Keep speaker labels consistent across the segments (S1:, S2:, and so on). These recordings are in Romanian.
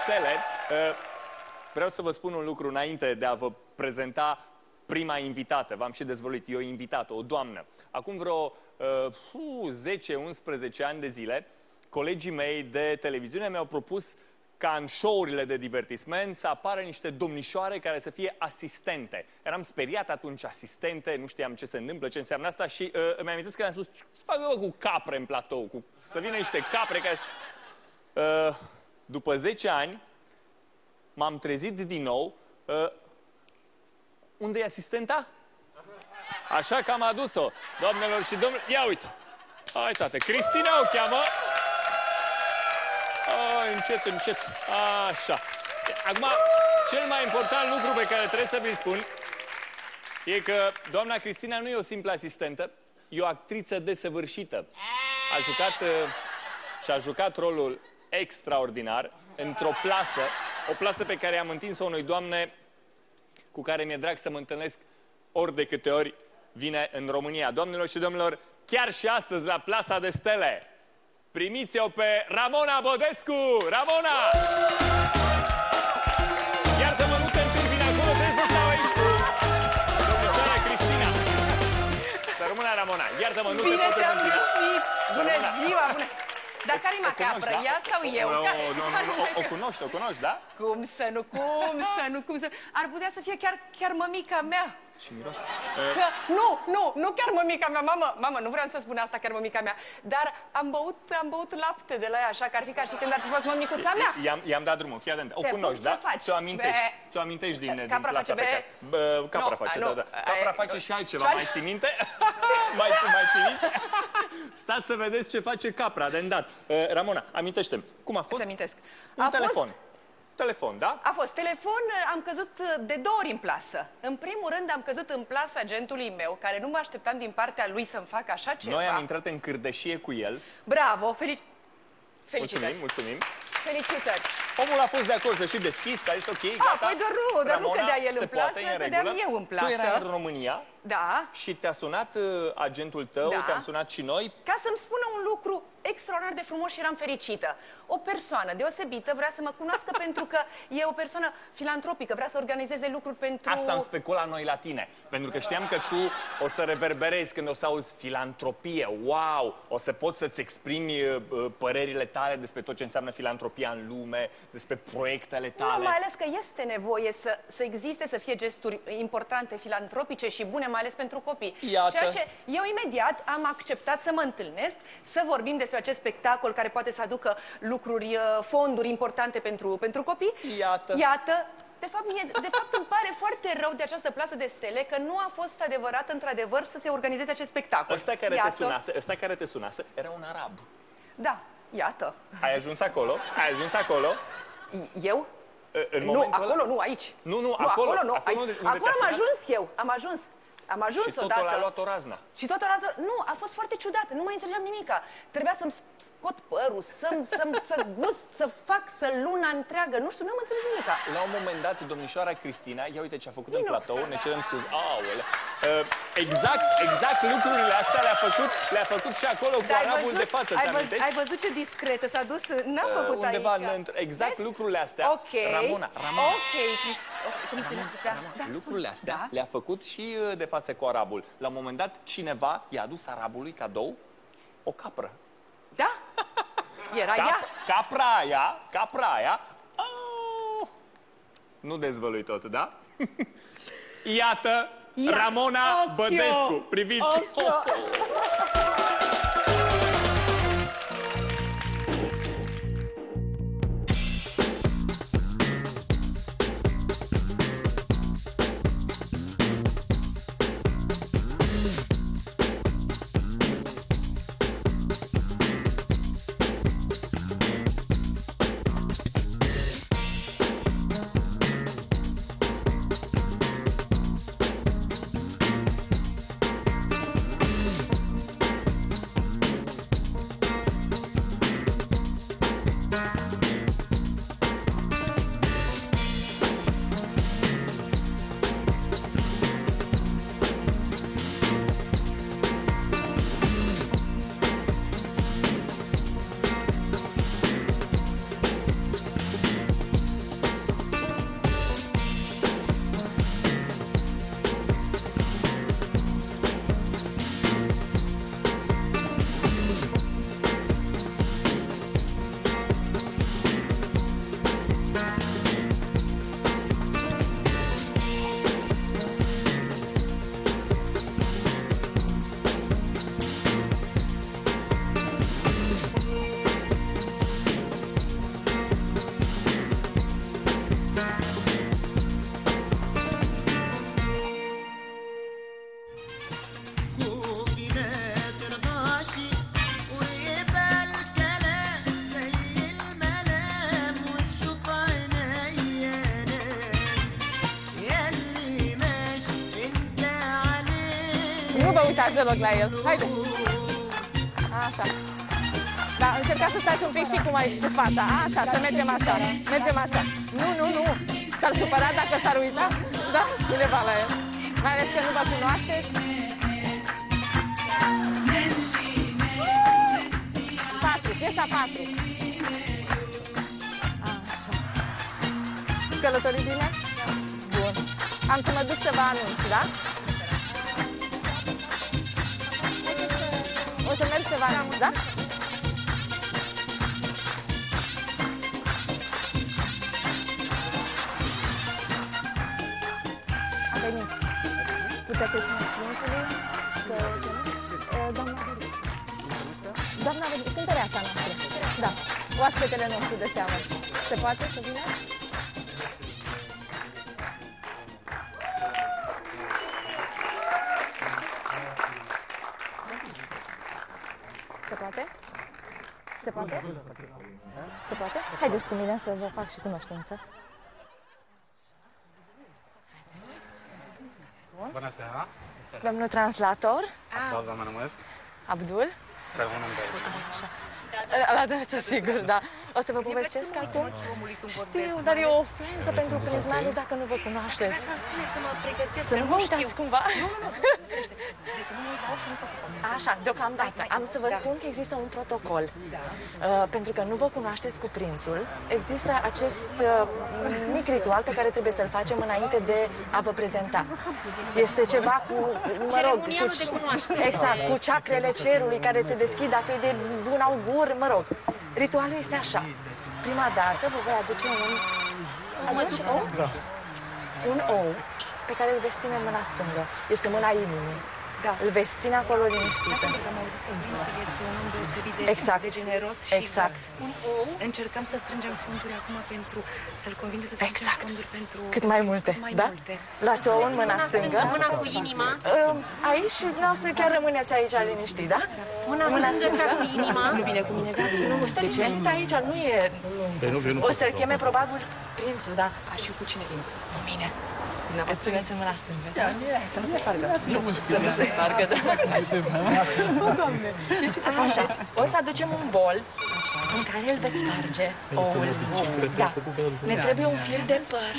S1: stele. Vreau să vă spun un lucru înainte de a vă prezenta prima invitată. V-am și dezvăluit. E o invitată, o doamnă. Acum vreo 10-11 ani de zile, colegii mei de televiziune mi-au propus ca în show-urile de divertisment să apară niște domnișoare care să fie asistente. Eram speriat atunci, asistente, nu știam ce se întâmplă, ce înseamnă asta și îmi amintesc că le-am spus, să fac eu cu capre în platou, să vină niște capre care... După 10 ani, m-am trezit din nou. Unde e asistenta? Așa că am adus-o, doamnelor și domnilor. Ia uite! Hai, tată, Cristina o cheamă. Încet, încet. Așa. Acum, cel mai important lucru pe care trebuie să vi-l spun e că doamna Cristina nu e o simplă asistentă, e o actriță desăvârșită. Și-a jucat rolul extraordinar într-o plasă, o plasă pe care am întins-o unei doamne cu care mi-e drag să mă întâlnesc ori de câte ori vine în România. Doamnelor și domnilor, chiar și astăzi la Plasa de Stele, primiți-o pe Ramona Bodescu! Ramona! Iartă-mă, nu te întâmpini acolo, trebuie să stau aici cu domnișoara Cristina. Să rămână, Ramona. Iartă-mă, nu te pot întâmpina.
S2: Bună ziua! Dar care-i mai capră, ea sau eu?
S1: O cunoști, da?
S2: Cum să nu. Ar putea să fie chiar mămica mea.
S1: Și miros.
S2: Nu chiar mămica mea, mamă, nu vreau să spun asta, chiar mămica mea. Dar am băut lapte de la ea, așa că ar fi ca și când ar fi fost mămicuța mea.
S1: I-am dat drumul, fii atent. O cunoști, da? Ți-o amintești din plasa pe care... Capra face, da. Capra face și altceva, mai ții minte? Mai ții minte? Stați să vedeți ce face capra de îndată. Ramona, amintește-mi, cum a fost?
S2: Amintesc.
S1: Un telefon. Telefon, da?
S2: A fost telefon, am căzut de 2 ori în plasă. În primul rând am căzut în plasa agentului meu, care nu mă așteptam din partea lui să-mi facă așa ceva.
S1: Noi am intrat în cârdășie cu el.
S2: Bravo, felicitări.
S1: Mulțumim.
S2: Felicitări.
S1: Omul a fost de acord, să și deschis, a zis ok, gata.
S2: Păi doar nu cădea el în plasă, cădeam eu în plasă.
S1: Tu erai în România.
S2: Da.
S1: Și te-a sunat agentul tău, te-am sunat și noi.
S2: Ca să-mi spună un lucru extraordinar de frumos și eram fericită. O persoană deosebită vrea să mă cunoască pentru că e o persoană filantropică, vrea să organizeze lucruri pentru...
S1: Asta am speculat noi la tine, pentru că știam că tu o să reverberezi când o să auzi filantropie, wow! O să poți să-ți exprimi părerile tale despre tot ce înseamnă filantropia în lume, despre proiectele tale.
S2: Nu, mai ales că este nevoie să existe, să fie gesturi importante, filantropice și bune, mai ales pentru copii.
S1: Iată.
S2: Ceea ce eu imediat am acceptat să mă întâlnesc, să vorbim despre acest spectacol care poate să aducă lucruri, fonduri importante pentru copii. Iată. De fapt, îmi pare foarte rău de această plasă de stele că nu a fost adevărat, într-adevăr, să se organizeze acest spectacol.
S1: Ăsta care te sunase era un arab.
S2: Da, iată.
S1: Ai ajuns acolo?
S2: Eu?
S1: Nu,
S2: acolo nu, aici.
S1: Nu, acolo nu.
S2: Acolo am ajuns eu, am ajuns
S1: și
S2: odată.
S1: Și totul a luat o razna.
S2: Și totodată, nu, a fost foarte ciudat, nu mai înțelegeam nimica. Trebuia să-mi scot părul, să gust, să fac, să luna întreagă, nu știu, n-am înțeles nimica.
S1: La un moment dat, domnișoara Cristina, ia uite ce a făcut în platou, ne cerem scuze. Aole. Exact lucrurile astea le-a făcut și acolo cu arabul de față, ți amintești?
S2: Ai văzut ce discretă s-a dus, n-a făcut
S1: undeva
S2: aici.
S1: Exact lucrurile astea. Ramona.
S2: Cum se
S1: lucrurile astea le-a făcut și de față cu arabul. La un moment dat, cineva i-a adus arabului cadou o capră.
S2: Da? Era ea?
S1: Capra aia. Nu dezvălui tot, da? Iată, Ramona Bodescu. Priviți!
S3: uitați deloc la el. Haide. Așa. Da, încercați să stați un pic și cu fața. Așa, să mergem așa. Mergem așa. Nu. S-ar supăra dacă s-ar uita? Da, cineva la el. Mai ales că nu vă cunoașteți. 4, piesa 4. Așa. Călătorii bine? Bun. Am să mă duc să vă anunț, da? O să merg să vă anunț, da? A venit. Puteți să-i spuneți prințului? Doamna Verit. Doamna Verit, cântăreața noastră. Da, oaspetele nostru de seamă. Se poate să vină? Se poate? Se poate? Se poate? Haideți cu mine să vă fac și cunoștință. Haideți. Bun.
S4: Bună seara!
S3: Domnul translator.
S4: Abdul, mă numesc.
S3: Abdul. Așa. La dânsul, sigur, da. O să vă povestesc acum. Știu, dar e o ofensă pentru prinț, mai ales dacă nu vă cunoașteți.
S2: Vreau să-mi spune să mă pregătesc,
S3: să nu vă uitați cumva.
S2: Nu. Deci să nu mă uit la ochi și nu s-a spus.
S3: Așa, deocamdată. Am să vă spun că există un protocol. Pentru că nu vă cunoașteți cu prințul, există acest mic ritual pe care trebuie să-l facem înainte de a vă prezenta. Este ceva cu, mă rog,
S2: ceremonialul de cunoaștere.
S3: Exact, cu ceacrele cerului care se deschid dacă e de bun augur, mă rog. Ritualul este așa. Prima dată vă voi aduce un ou pe care îl veți ține în mâna stângă. Este mâna inimii. Da. Îl veți ține acolo liniștită.
S2: Pentru că am auzit că prințul este un om deosebit de generos și un ou. Încercăm să strângem fonduri acum pentru să-l convingem să strângem fonduri pentru...
S3: Cât mai multe, da? Luați ou în mâna stângă.
S5: Mâna cu inima.
S3: Aici și noastră chiar rămâneți aici liniștit, da?
S5: Mâna stângă, cea cu inima.
S3: Nu vine cu mine, Gabi. Nu, stă liniștit aici, nu e... O să-l cheme probabil prințul, da? Și cu cine vine? Cu mine. O țineți în mâna stângă. Să nu se spargă. Să nu se spargă, da. Doamne. Așa. O să aducem un bol în care îl veți sparge oul. Da. Ne trebuie un fir de păr.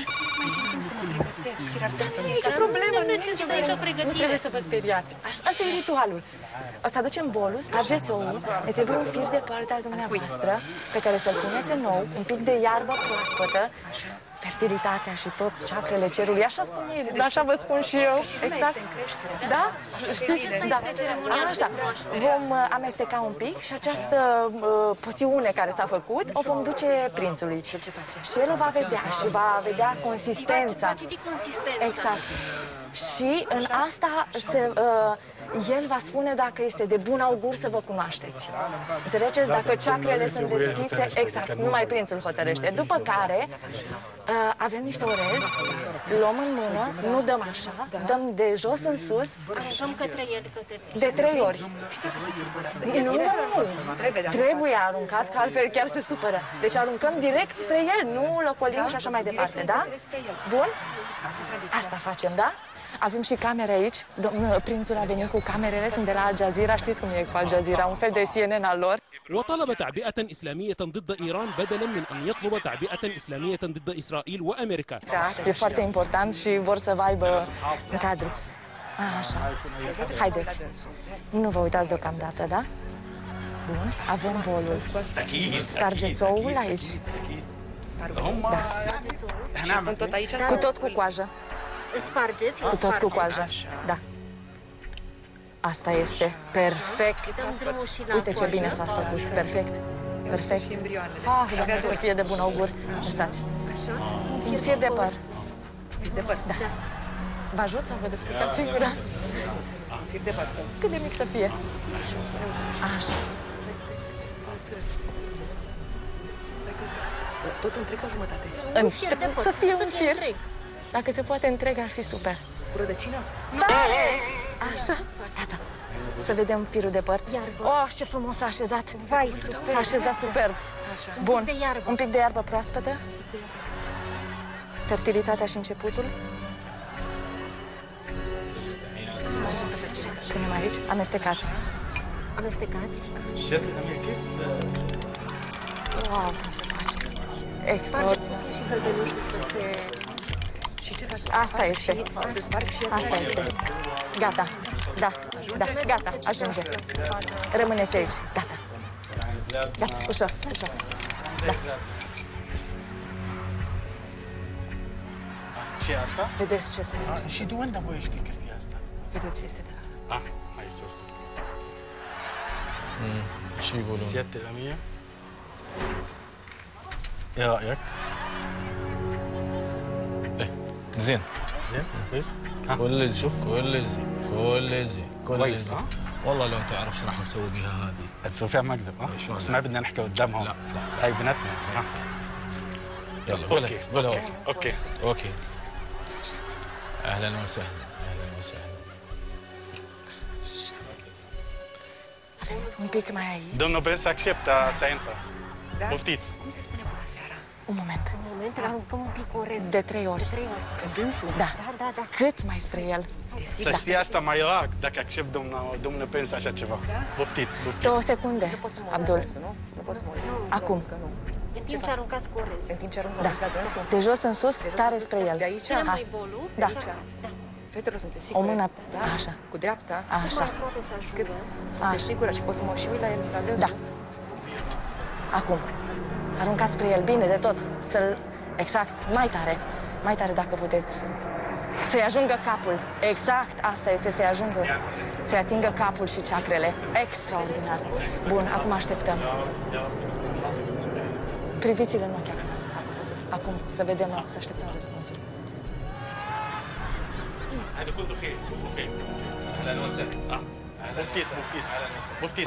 S3: Nu e nicio problemă, nu trebuie să vă speriați. Asta e ritualul. O să aducem bolul, spargeți oul, ne trebuie un fir de păr de-al dumneavoastră pe care să-l puneți în ou, un pic de iarbă proaspătă, fertilitatea și tot ceacrele cerului, așa spun ei, așa vă spun și eu, exact. Da? Știți? Da. Așa. Vom amesteca un pic și această poțiune care s-a făcut o vom duce prințului. Și el o va vedea și va vedea consistența. Exact. Și în asta el va spune dacă este de bun augur să vă cunoașteți. Înțelegeți? Dacă ceacrele sunt deschise, exact, numai prințul hotărăște. După care avem niște orez, luăm în mână, nu dăm așa, dăm de jos în sus.
S5: Aruncăm către el,
S3: de 3 ori.
S2: Și dacă se supără?
S3: Nu, trebuie aruncat, că altfel chiar se supără. Deci aruncăm direct spre el, nu locolim și așa mai departe, da? Bun? Asta facem, da? Avem și camere aici. Domnul prințul a venit cu camerele, sunt de la Al Jazeera, știți cum e cu Al Jazeera, un fel de CNN al lor.
S6: وطلب تعبئة إسلامية ضد إيران بدلا من أن يطلب تعبئة إسلامية ضد إسرائيل وأمريكا.
S3: Da, e foarte important și vor să vă aibă în cadru. Așa. Haideți. Nu vă uitați deocamdată, da? Bun, avem bolul. Spargeți oul aici. Da.
S2: Tot aici?
S3: Cu tot cu coajă.
S5: Îl spargeți?
S3: Cu tot cu coajă. Da. Asta este perfect. Uite ce bine s-a făcut. Perfect. Perfect. Doamne, să fie de bun augur. Lăsați. Un fir de păr.
S2: Fir de păr?
S3: Da. Vă ajut sau vă descurcați singură?
S2: Fir de păr.
S3: Cât de mic să fie? Așa.
S2: Tot întreg sau jumătate?
S3: Să fie un fir. Dacă se poate întreg, ar fi super.
S2: Cu rădăcină?
S3: Da! Așa. Gata. Să vedem firul de păr. Oh, ce frumos s-a așezat.
S5: Vai, super.
S3: S-a așezat superb. Bun. Un pic de iarbă proaspătă. Fertilitatea și începutul. Punem aici, amestecați.
S5: Amestecați.
S3: Wow, cum se face.
S5: Sparge
S3: Extraordinar.
S5: puțin și hălbelușul să se...
S2: Și ce faci?
S3: Asta este.
S2: Se sparg și
S3: Asta este. Gata. Da, da, gata, ajunge. Rămâneți aici. Gata. Gata, ușor, ușor. Da.
S4: Ce e asta?
S3: Vedeți ce spune.
S4: Și de unde voi știi chestia asta?
S3: Vedeți ce este de la.
S4: Hai să.
S7: شو يقولون؟
S4: سيادة الأمير ايه رأيك؟
S7: ايه زين
S4: زين كويس؟
S7: كل شوف كل زين كل زين
S4: كويس
S7: زين. والله لو تعرف شو راح نسوي بها هذه.
S4: هتسوي فيها مقلب
S7: شلون
S4: بس
S7: لا؟
S4: ما بدنا نحكي قدامهم.
S7: لا لا
S4: هاي بناتنا
S7: يلا قولها
S4: اوكي
S7: قولها
S4: اوكي اوكي
S7: اوكي اهلا وسهلا اهلا وسهلا.
S3: Un pic mai aici.
S4: Domnul Prinț acceptă Sainta.
S2: Da?
S4: Poftiți.
S2: Cum se spune bună seara?
S3: Un moment.
S5: Un moment, aruncăm un pic orez.
S3: De 3 ori.
S5: De 3 ori.
S2: Pe dânsul?
S3: Da.
S5: Da.
S3: Cât mai spre el.
S4: Să știi asta mai rar dacă accept domnul Prinț așa ceva. Poftiți, poftiți.
S3: 2 secunde, Abdul.
S2: Nu poți să mă uit.
S3: Acum.
S5: În timp ce aruncați cu orez.
S2: În timp ce aruncă
S3: Da.
S2: la dânsul?
S3: De jos în sus, tare spre el.
S2: De aici?
S5: Ținem
S3: Hai.
S5: noi bolul.
S3: Da.
S5: Așa. Da.
S2: Fetelor, sunteți
S3: O
S2: sigure?
S3: mână,
S2: Da?
S3: așa.
S2: Cu dreapta?
S5: Mai
S3: Așa.
S5: aproape să ajungă.
S2: Sunteți sigură și pot să mă și uit la el, la dânsul?
S3: Da. Acum. Aruncați spre el bine de tot. Să-l... Exact. Mai tare dacă puteți. Să-i ajungă capul. Exact. Asta este, să-i ajungă. Să-i atingă capul și ceacrele. Extraordinar. Bun, acum așteptăm. Priviți-l în ochi acum. Acum, să vedem, să așteptăm răspunsul.
S4: هذا كله خير كله خير.
S7: اهلا وسهلا.
S4: بوفتيس بوفتيس بوفتيس.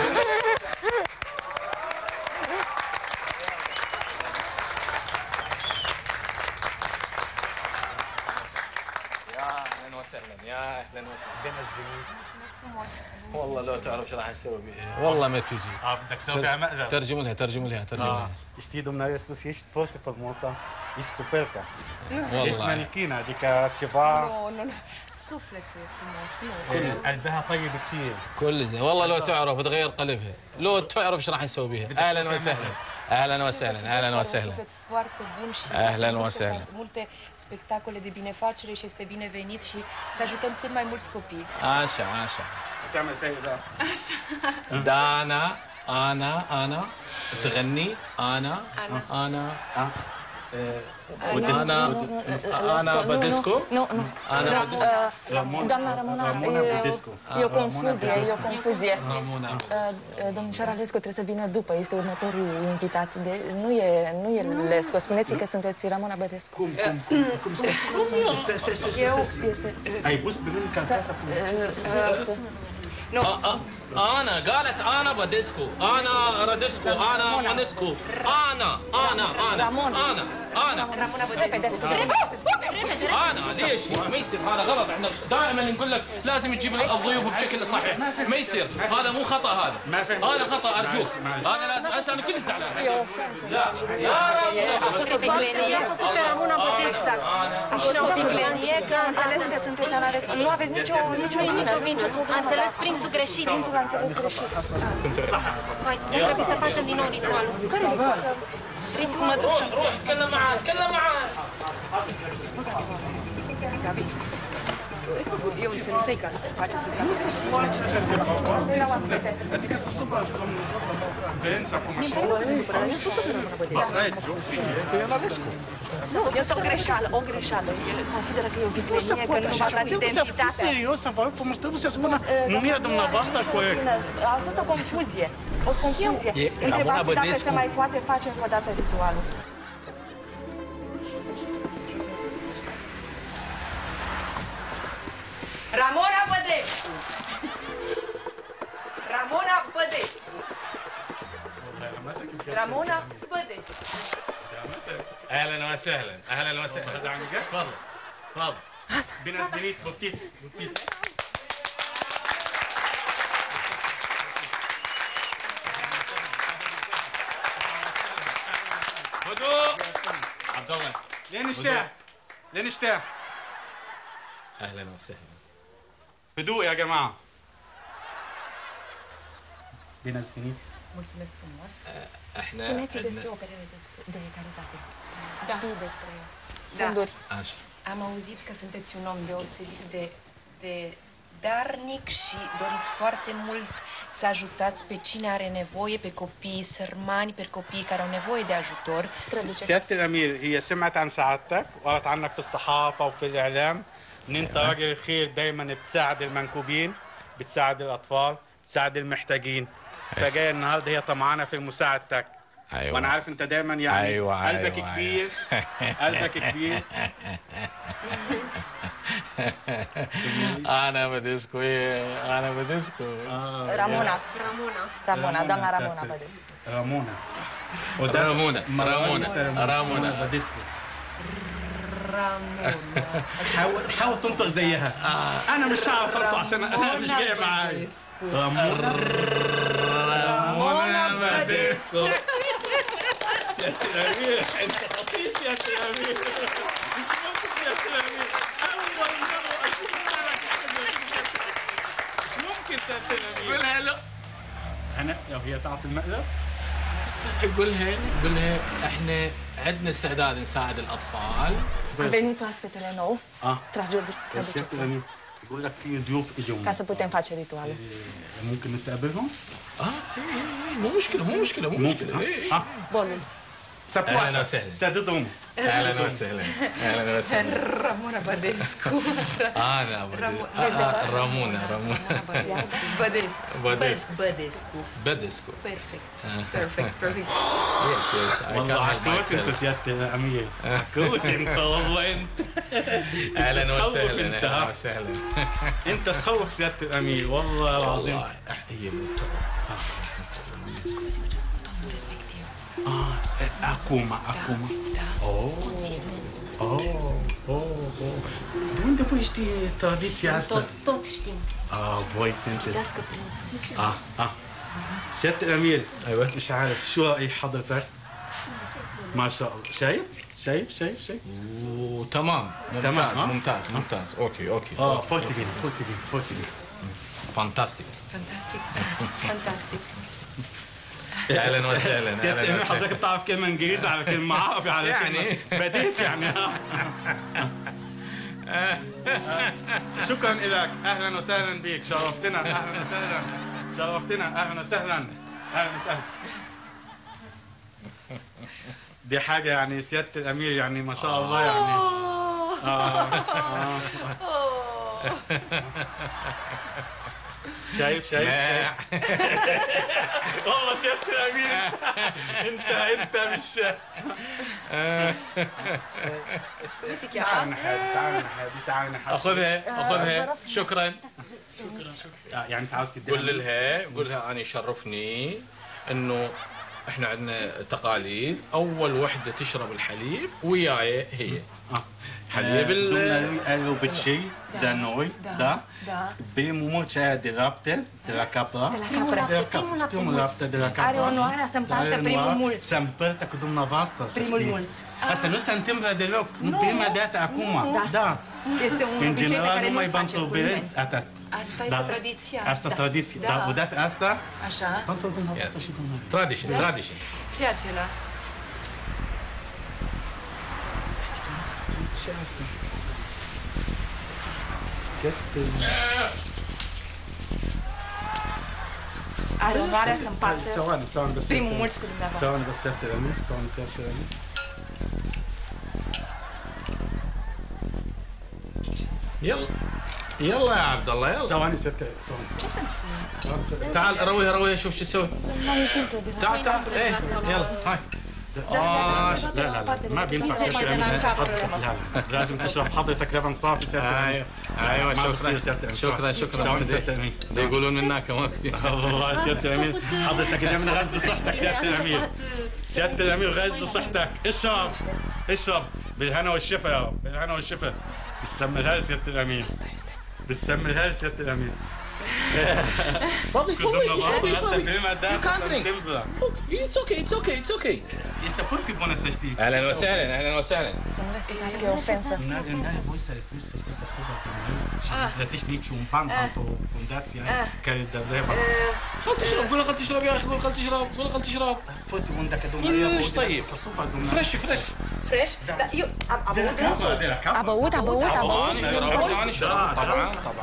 S7: يا اهلا وسهلا يا اهلا وسهلا.
S4: بنز بني.
S7: والله لو تعرف شو راح نسوي بها. والله ما تجي.
S4: بدك تسوي فيها مقلب.
S7: ترجم لها ترجم لها ترجم لها.
S4: Știi, domnule Iisus, ești foarte frumoasă, ești superbă. Ești
S7: والله
S4: manichina, adică ceva...
S2: Nu. Sufletul e frumos, nu.
S4: قلبها طيب كثير.
S7: كل زين والله لو تعرف تغير قلبها لو تعرف شو راح نسوي بها. اهلا وسهلا اهلا وسهلا اهلا
S2: Un
S7: وسهلا.
S2: suflet foarte bun și
S7: Ahlan wa
S2: foarte
S7: sahlan.
S2: multe spectacole de binefacere și este binevenit și să ajutăm cât mai mulți copii.
S7: عاشا عاشا.
S4: تعمل فيها ده.
S7: دانا انا تغني انا انا بديسكو.
S3: Nu.
S7: انا
S3: Doamna Ramona,
S4: Ramona Budescu.
S3: e o confuzie.
S7: رامونا.
S3: Domnișoara Lescu trebuie să vină după, este următorul invitat. Nu e Lescu, spuneți că sunteți Ramona Bădescu.
S4: Cum
S3: Eu este...
S4: Ai pus pe mine cantata cu...
S2: Nu,
S7: انا قالت انا بديسكو انا رديسكو انا مونسكو انا
S2: Ramona Bădescu.
S7: انا ليش ما يصير هذا غلط عندنا دائما نقول لك لازم تجيب الضيوف بشكل صحيح ما يصير هذا مو خطا هذا خطا ارجوك هذا لازم هسه انا كل زعلان لا يا رب
S5: Viclenie a făcut pe Ramona Bădescu. Așa o viclenie că
S3: Am înțeles că sunteți Ana Lescu. Nu aveți nicio
S5: minge. A înțeles prințul greșit.
S3: Prințul a înțeles greșit.
S5: Hai, trebuie să facem din nou ritualul.
S3: Care ritual?
S5: Ritual.
S7: روح تكلم معاه
S2: Gabi, eu înțeleg că faceți lucrarea.
S3: De la oaspete.
S4: Adică să supăr Vența acum așa.
S2: Nu se supără, dar eu spus că sunt Ramona Bădescu.
S3: Nu, este o greșeală. El consideră că e o viclenie, că nu va da
S4: Trebuie să fiu
S3: identitatea.
S4: serios, să vă rog frumos, trebuie să spună numirea dumneavoastră corect.
S3: A fost o confuzie. Întrebați dacă se mai poate face încă o dată ritualul.
S2: Ramona Bădescu. Ramona Bădescu. Ramona Bădescu.
S7: اهلا وسهلا اهلا وسهلا تفضل تفضل.
S4: Bine ați venit, poftiți, poftiți.
S7: هدوء عبد الله
S4: لين اشتاع
S7: اهلا وسهلا.
S4: هدوء يا جماعة. Bine ați venit.
S2: Mulțumesc frumos.
S3: Spuneți despre operele de caritate.
S2: Da.
S3: Știi despre
S2: Da.
S3: fonduri.
S7: Așa.
S2: Am auzit că sunteți un om deosebit de darnic și doriți foarte mult să ajutați pe cine are nevoie, pe copii sărmani, pe copii care au nevoie de ajutor.
S4: سيادة الأمير هي سمعت عن سعادتك وقرأت عنك في الصحافة وفي الإعلام إن أنت راجل خير دايما بتساعد المنكوبين، بتساعد الأطفال، بتساعد المحتاجين. فجاية النهارده هي طمعانة في مساعدتك.
S8: أيوة.
S4: وأنا عارف أنت دايما يعني
S8: أيوة
S4: قلبك
S8: أيوة
S4: كبير. قلبك كبير.
S8: أنا بديسكو أنا بديسكو
S3: Ramona, doamna Ramona Bădescu.
S4: رامونا
S8: رامونا
S4: بديسكو. حاول تنطق زيها. انا مش هعرف انطق عشان انا مش جاي معايا. رامونا باديسكو. سيادة الأمير انت خطير سيادة الأمير. مش ممكن سيادة الأمير. اول مرة اشوف معك مش ممكن سيادة الأمير.
S7: قولها له.
S4: انا لو هي تعرف المقلب
S7: قولها احنا عندنا استعداد نساعد الاطفال.
S3: A venit oaspetele nou.
S4: سيادة
S3: Traduceți
S4: الأمير يقول لك في ضيوف اجوا
S3: ca să putem face ritualul.
S4: ممكن نستقبلهم؟
S7: مو مشكله
S3: Bolul.
S7: اهلا وسهلا.
S4: سددهم.
S8: أهلا وسهلا أهلا وسهلا.
S2: Ramona Bădescu.
S8: أنا رامونا
S2: Bădescu.
S7: بدسكو.
S2: Perfect.
S4: والله عكوت انت سيادة الأمير. عكوت انت والله انت.
S8: أهلا
S4: تخوف
S8: وسهلا
S4: انت.
S8: أهلا وسهلا.
S4: انت تخوف سيادة الأمير والله العظيم.
S8: هي
S4: Acum. De unde voi știi tradiția asta?
S5: Tot știm.
S4: voi sunteți. سيادة الأمير
S8: أيوة.
S4: مش عارف شو رأي حضرتك؟ ما شاء الله. شايف؟
S7: تمام
S4: تمام،
S7: ممتاز اوكي
S4: فوتي بين.
S7: فانتاستيك.
S8: أهلا وسهلا.
S4: سيادة الأمير حضرتك بتعرف كلمة إنجليزي على كلمة عربي على كلمة
S7: يعني.
S4: بديت يعني. شكرا لك. أهلا وسهلا بك. شرفتنا. أهلا وسهلا. دي حاجة يعني سيادة الأمير يعني ما شاء الله يعني. شايف والله سيادة الأمير انت مش تعال نحاسب.
S7: اخذها شكرا.
S4: يعني انت عاوز تديها.
S7: قول لها انا يشرفني انه احنا عندنا تقاليد اول وحده تشرب الحليب وياي هي حليب
S4: Lo obicei de noi, da? Bem mucha de lapte de la capra. Primul lapte de la capra.
S2: Are onoarea să împartă primul mulț.
S4: Să împărtă cu dumneavoastră, să
S2: Primul
S4: știi.
S2: mulț.
S4: Asta nu se întâmplă deloc. Prima dată acum. Da.
S2: Este un
S4: În
S2: obicei pe
S4: general,
S2: care
S4: numai
S2: nu-l face
S4: pentru
S2: cu nimeni.
S4: băieți, atât.
S2: Asta este tradiția.
S4: Asta tradiție. Dar odată asta,
S2: Așa.
S4: pentru dumneavoastră și dumneavoastră.
S7: tradition.
S2: Ce e acela?
S4: Ce asta?
S2: Are onoarea să împartă
S4: ثواني
S2: primul mulț cu dumneavoastră.
S4: ثواني بس سيادة الأمير.
S7: يلا يا عبد الله يلا.
S4: ثواني سيادة الأمير.
S7: تعال رويها شوف شو تسوي. تعال ايه يلا هاي.
S4: لا ما بينفع سيادة الأمير. لا لازم تشرب حضرتك لبن صافي سيادة الأمير.
S7: ايوه شكرا
S4: ثواني سيادة الأمير.
S7: يقولون منك ما في.
S4: والله سيادة الأمير حضرتك دائما غز صحتك سيادة الأمير. سيادة الأمير غز صحتك. اشرب بالهنا والشفا يا رب. بالهنا والشفا. بتسميها سيادة الأمير. سيادة الأمير.
S7: فضي
S4: You can't drink.
S7: It's okay.
S4: este foarte bună să știi.
S8: اهلا وسهلا اهلا وسهلا.
S3: Că e ofensă.
S4: N-ai voie să refuzi să știi să asupra tine și nu plătești niciun ban pentru fundația care dă vrema.
S7: خل تشرب قول خل تشرب يا اخي قول خل تشرب قول خل تشرب.
S4: Foarte bun dacă domnul
S7: كلش طيب.
S4: să asupra domnul.
S7: فريش فريش.
S2: Fresh? Dar eu am băut
S4: De la cap.
S3: A băut.
S7: انا شربت طبعا طبعا.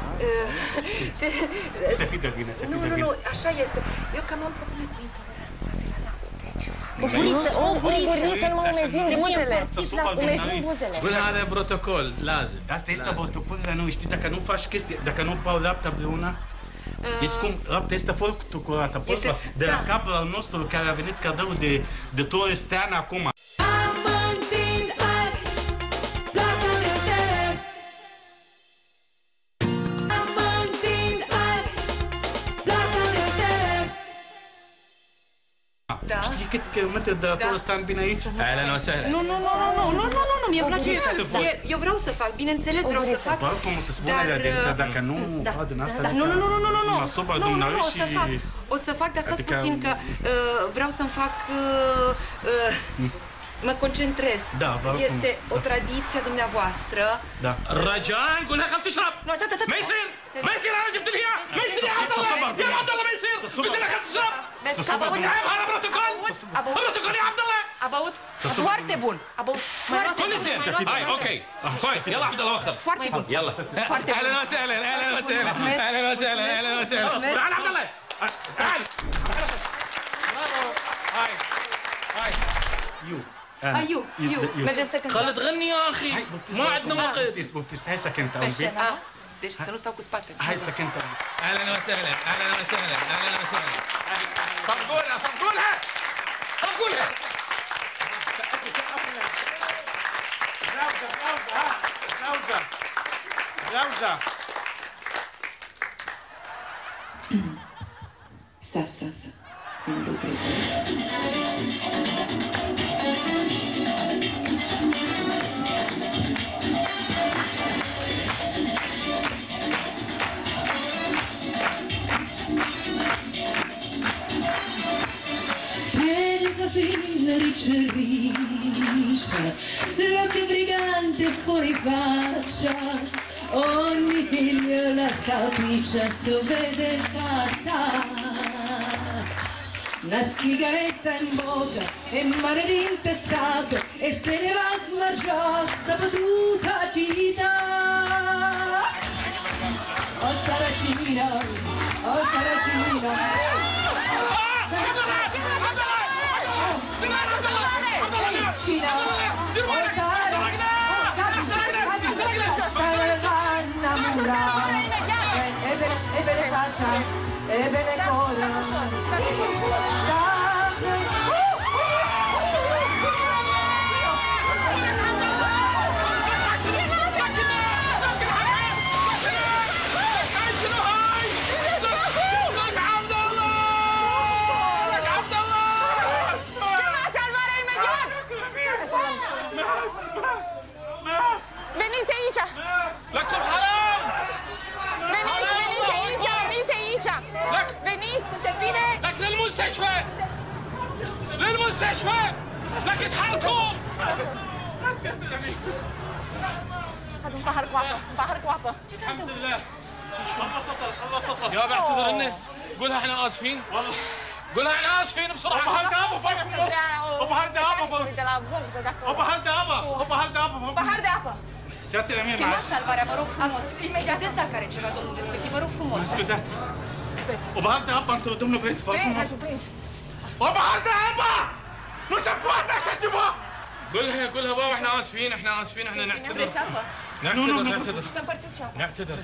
S4: Să fii de bine, să fii de bine.
S2: Nu, așa este. Eu cam am probleme cu intoleranța de la lapte. Ce fac?
S3: O guriță, nu mă umezim buzele. Umezim buzele.
S8: قول هذا بروتوكول لازم.
S4: Asta este protocol, nu știi, dacă nu faci chestii, dacă nu pau laptea împreună, deci cum laptea este foarte curată. De la capul al nostru care a venit cadou de Turistean acum. Știi cât kilometri de la Turistean vine aici?
S8: اهلا وسهلا.
S2: Nu, mi-e place. Eu vreau să fac, bineînțeles, vreau să fac.
S4: Foarte frumos să spune Adela, dacă nu fac din asta,
S2: Nu,
S4: asupra dumneavoastră
S2: o să fac. O să fac, dar stați puțin că vreau să-mi fac... Mă concentrez.
S4: Da,
S2: este o tradiție a dumneavoastră.
S4: Da.
S7: رجاء قولها خل تشرب. ما يصير ما يصير انا جبت لك اياه ما يصير يا عبد الله يا عبد الله ما يصير قلت لك خل تشرب عيب هذا بروتوكول بروتوكول يا عبد الله.
S2: A băut foarte bun. A băut foarte
S7: كل زين هاي اوكي كويس يلا عبد الله وخر
S2: foarte bun.
S7: يلا اهلا وسهلا اهلا وسهلا اهلا وسهلا اهلا وسهلا تعال عبد الله تعال برافو هاي هاي
S2: You. Mergem să cântăm.
S7: خل تغني يا اخي ما عندنا وقت.
S4: Hai să cântăm un pic.
S2: Deci să nu stau cu spatele.
S4: Hai să cântăm.
S8: اهلا وسهلا اهلا وسهلا اهلا وسهلا.
S7: صفقولها صفقولها صفقولها.
S4: Pauza.
S9: Sa.
S10: L'occhio brigante fuori faccia, ogni figlio la salsiccia si vede in casa. Una sigaretta in bocca e mare di intestato e se ne va a smargiossa potuta città. Oh Saracino, oh Saracino.
S5: Veniți aici!
S7: لكم حرام!
S5: Veniți aici! Veniți! Te bine?
S7: لك للمستشفى! للمستشفى! لك اتحركوا!
S5: Un pahar cu apă. Ce se întâmplă?
S4: الله سطر
S7: يا بعتذر لنا قولها احنا اسفين والله قولها احنا اسفين بسرعه
S5: Pahar de apă.
S4: Satele mie
S2: Chemați salvarea, vă rog frumos. Imediat dacă are ceva domnul respectiv, vă rog frumos.
S4: Scuzați. O pahar de apă pentru domnul preț, vă frumos.
S7: O pahar de apă! Nu se poate așa ceva! قولها بابا احنا اسفين احنا نعتذر
S2: Vreți apă?
S7: نعتذر
S2: Să împărțiți și apă.
S7: نعتذر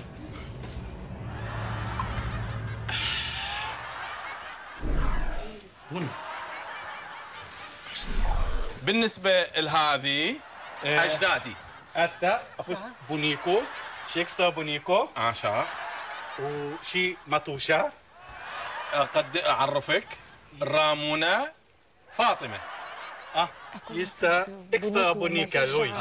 S7: بالنسبة لهذه أجدادي
S4: Asta a fost bunicul și extra bunicul
S7: عاشا
S4: și matușa.
S7: قد أعرفك رامونة فاطمة
S4: Este extra bunica lui.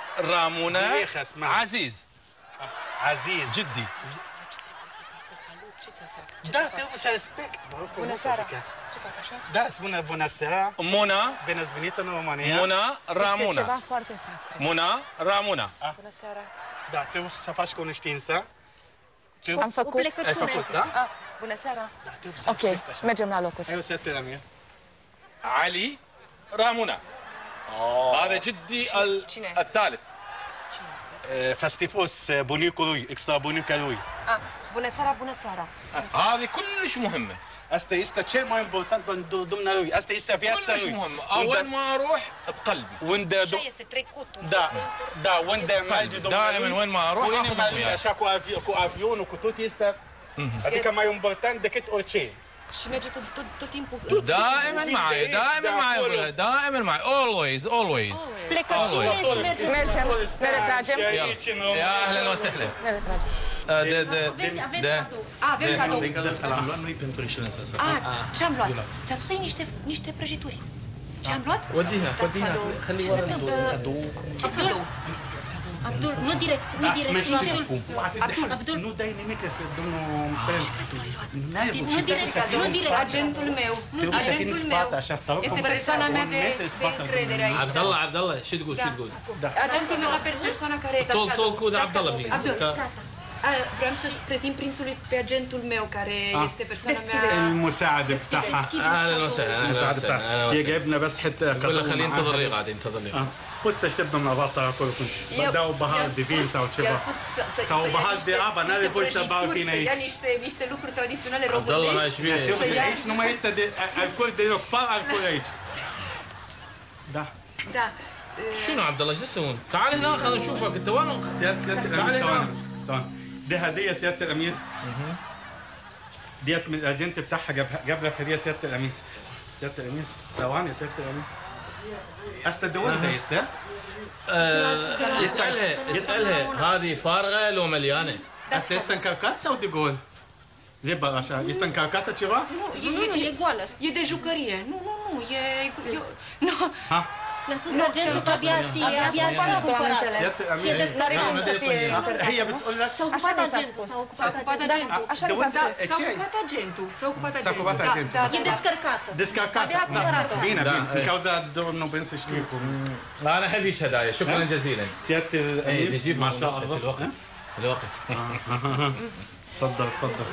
S7: رامونة عزيز
S4: Aziz.
S7: جدي
S3: Ce să fac?
S4: Da, trebuie să respect.
S3: Bună seara. Ce fac așa?
S4: Da, spune bună seara.
S7: Muna.
S4: Bine ați venit în România.
S7: Muna Ramuna.
S3: Este ceva foarte sacru.
S7: Muna Ramuna.
S3: Bună seara.
S4: Da, trebuie să faci cunoștință.
S3: Am făcut.
S4: Ai făcut, da?
S2: Bună seara.
S3: Ok, mergem la locuri.
S4: Ai o setă la mine.
S7: علي رامونا هذا جدي الثالث
S4: فاستيفوس bunicul lui, extra bunica lui.
S2: Bună seara, bună seara.
S7: هذه كلش مهمة.
S4: Asta este cel mai important pentru dumnealui. Asta este viața
S7: كلش
S4: lui.
S7: مهمة. وين ما أروح بقلبي.
S4: Unde
S2: Este trecutul.
S4: da, unde merge
S7: دائما
S4: dumnealui.
S7: وين ما أروح
S4: Cu
S7: أخذ
S4: inima lui,
S7: وياي.
S4: așa cu avionul, cu tot este. Adică mai important decât orice.
S2: Și merge tot timpul.
S7: دائما معي دائما معي أقولها دائما معي always.
S3: Plecăciune și mergem. Mergem, ne retragem.
S7: يا أهلا وسهلا.
S3: Ne retragem.
S2: Avem cadou.
S8: L-am luat noi pentru excelența asta.
S2: Ce-am luat? Ți-a spus niște prăjituri. Ce-am luat?
S8: وديها
S2: Ce se întâmplă? Ce cadou? Abdul, nu direct. Abdul.
S4: Nu dai nimic să domnul
S2: Nu direct. Agentul meu. Este persoana mea de încredere aici.
S7: عبد الله شو تقول
S2: Agentul meu, persoana care...
S7: طول كود عبد الله بليز.
S2: Vreau să prezint prințului pe agentul meu, care este persoana mea...
S4: المساعد بتاعها.
S7: أهلا وسهلا.
S4: المساعد بتاعها. هي جايبنا بس حتى
S7: قول له خليه ينتظر لي قاعد ينتظر لي.
S4: Pot să aștept dumneavoastră acolo când vă dau pahar de vin sau ceva. Sau pahar de apă, n-are voie să bau vin aici.
S2: Să ia niște lucruri tradiționale
S7: عبد الله
S2: românești.
S7: ايش فيه؟
S4: Aici nu mai este de alcool deloc, fără alcool aici. Da.
S2: Da.
S7: شنو عبد الله شو تسوون؟ تعال هنا خلينا نشوفك انت وين؟
S4: سيادة الأمير ثواني. دي هدية سيادة الأمير. ديت من الأجنت بتاعها جاب لك هدية سيادة الأمير. سيادة الأمير ثواني سيادة الأمير. استدور ده يستا؟
S7: اسألها هذه فارغة لو مليانة؟
S4: Asta este încărcat sau de gol? Zeba așa, este încărcată ceva?
S2: Nu, e goală. E de jucărie. Nu, e... Nu.
S3: Ne-a spus agentul că aviație a cumpărat. Și e despre cum să fie încărcat. S-a ocupat agentul.
S2: S-a ocupat agentul.
S3: Așa mi s-a spus.
S2: S-a ocupat agentul.
S4: S-a ocupat agentul.
S3: E descărcată.
S4: Descărcată. Bine. În cauza domnul Ben să știe cum...
S7: أنا أحب هيك هدايا شكرا جزيلا.
S4: سيادة الأمير ما شاء الله.
S7: الوقت.
S4: تفضل.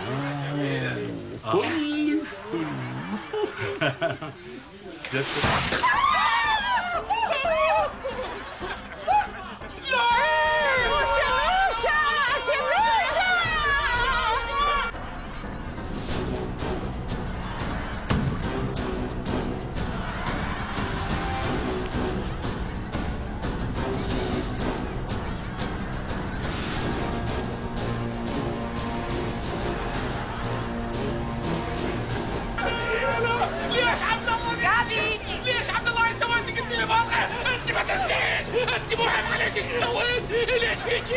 S7: ليش عبد الله سويت قلت لي واضحه انت ما تستاهل انت مو حب عليك ايش سويت ليش هيجي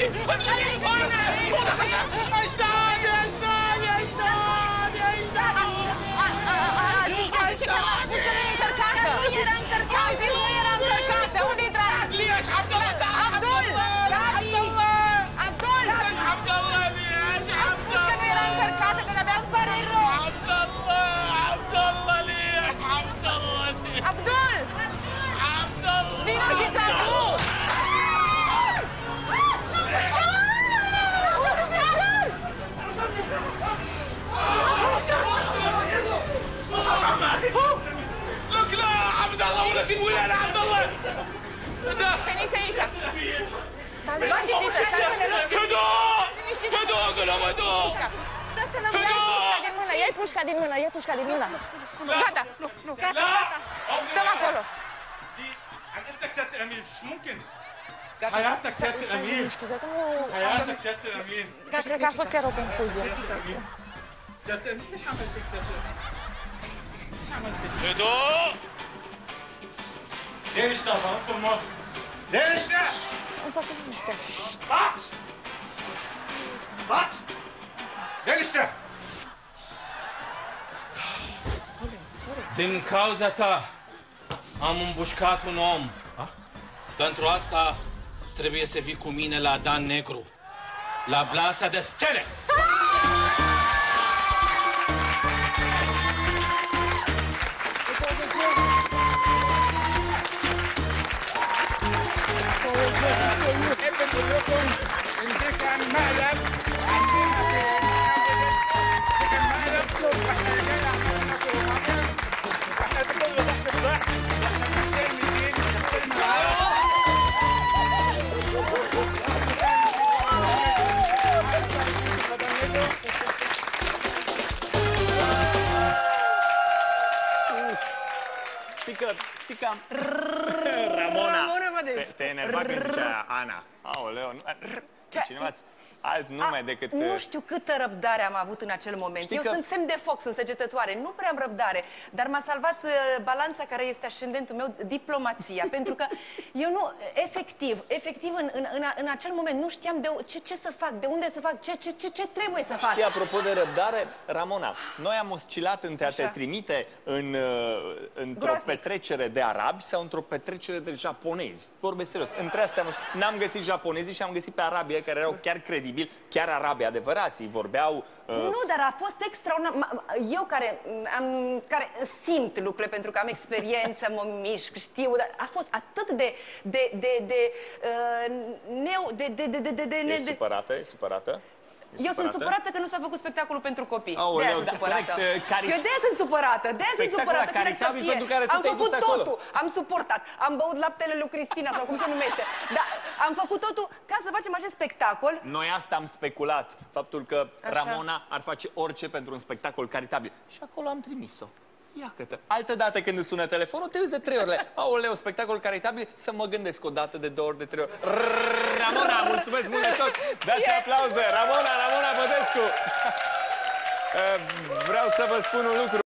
S7: ليش عبد الله تعال لك لا عبد الله ولكن وين عبد الله؟
S3: Veniți aici!
S7: هدوء قول لهم هدوء
S3: Stă să nu iei pușca din mână, iei pușca din mână. Gata, gata. Stăm acolo.
S4: عجزتك سيادة الأمير مش ممكن. حياتك سيادة الأمير. حياتك سيادة الأمير.
S3: Cred că a fost chiar o confuzie.
S4: سيادة الأمير ايش عملت لك سيادة الأمير؟ ايش عملت لك؟
S7: هدوء
S4: ليه اشتغل في مصر؟ ليه اشتغل؟ Bați! Liniște!
S7: Din cauza ta am îmbușcat un om. Pentru asta trebuie să vii cu mine la Dan Negru, la Plasa de Stele.
S4: بقول لكم ان ده كان مقلب عندنا في ده كان مقلب صوت احنا رجعنا عملنا صوت احنا كله ضحك بضحك احنا مستنيين
S1: Știi că am... Ramona te enerva când zicea Ana. Aoleu, cineva alt nume decât...
S2: Nu știu câtă răbdare am avut în acel moment. Eu sunt semn de foc, sunt săgetătoare, nu prea am răbdare, dar m-a salvat balanța care este ascendentul meu, diplomația, pentru că eu nu, efectiv în acel moment nu știam ce să fac, de unde să fac, ce trebuie să fac.
S1: Știi, apropo de răbdare, Ramona, noi am oscilat între a te trimite într-o petrecere de arabi sau într-o petrecere de japonezi. Vorbesc serios. Între astea n-am găsit japonezii și am găsit pe arabii care erau chiar credibili, chiar arabi adevărații, vorbeau...
S2: Nu, dar a fost extraordinar. Eu care simt lucrurile, pentru că am experiență, mă mișc, știu, dar a fost atât
S1: Ești supărată? E supărată?
S2: Eu sunt supărată că nu s-a făcut spectacolul pentru copii.
S1: De-aia
S2: sunt supărată. Eu de-aia sunt supărată.
S1: Spectacolul caritabil pentru care tu te-ai dus acolo.
S2: Am făcut totul. Am suportat. Am băut laptele lui Cristina sau cum se numește. Dar am făcut totul ca să facem acest spectacol.
S1: Noi asta am speculat. Faptul că Ramona ar face orice pentru un spectacol caritabil. Și acolo am trimis-o. Iată-te. Altă dată când îți sună telefonul, te uiți de 3 ori. Aoleu, spectacol caritabil, să mă gândesc o dată, de 2 ori, de 3 ori. Ramona, mulțumesc mult de tot! Dați aplauze! Ramona Bădescu! Vreau să vă spun un lucru.